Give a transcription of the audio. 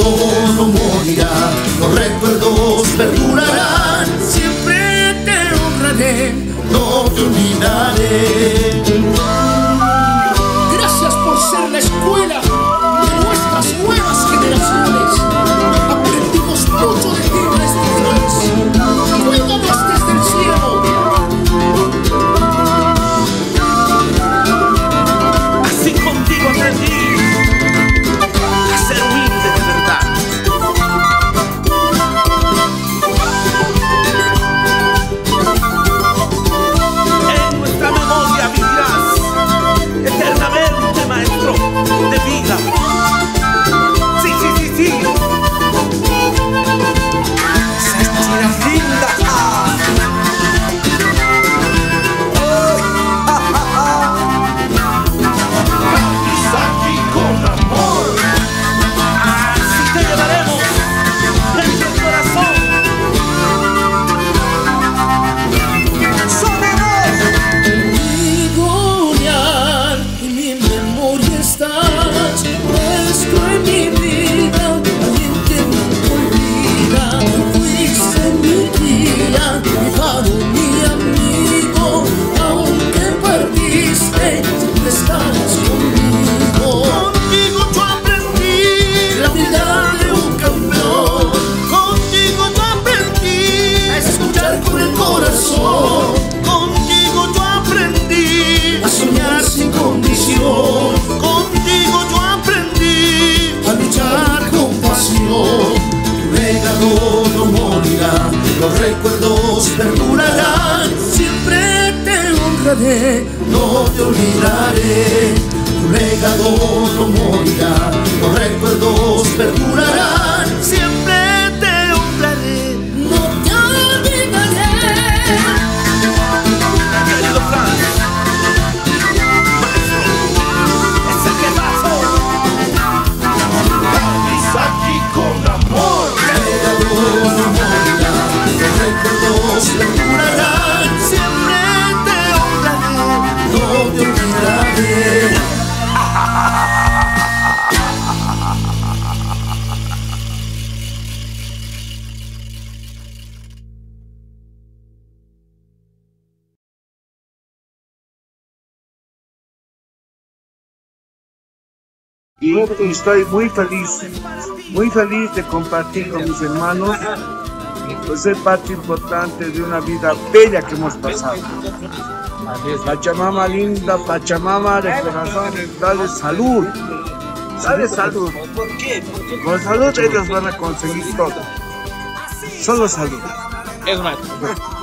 no morirá, los recuerdos perdurarán. Siempre te honraré, no te olvidaré. Gracias por ser la escuela de nuestras nuevas generaciones. Aprendimos mucho de ti, maestro Franz. Cuídanos desde el cielo. Así contigo aprendí a ser humilde de verdad. En nuestra memoria vivirás eternamente, maestro de vida. Sí, sí, sí, sí. Esas chinas lindas. Aquí con amor. Así te llevaremos dentro del corazón. Conmigo leal, en mi memoria estás, puesto en mi vida, alguien que nunca olvida. Fuiste mi guía, mi faro, mi amigo, aunque partiste, siempre estabas conmigo. Contigo yo aprendí La humildad de un campeón, contigo yo aprendí a escuchar con el corazón, contigo yo aprendí a soñar sin condición, contigo yo aprendí a luchar con pasión. tu legado no morirá, los recuerdos perdurarán. Siempre te honraré, No te olvidaré, tu legado no morirá, los recuerdos perdurarán. Siempre te honraré. no te olvidaré. Querido Franz, maestro, ese que pasó. Aquí con amor. Tu legado no morirá, los recuerdos perdurarán. Siempre te honraré, no te olvidaré. Y estoy muy feliz de compartir con mis hermanos, pues ser parte importante de una vida bella que hemos pasado. Pachamama linda, Pachamama de corazón, dale salud, dale salud. Con salud ellos van a conseguir todo, solo salud. Es maestro.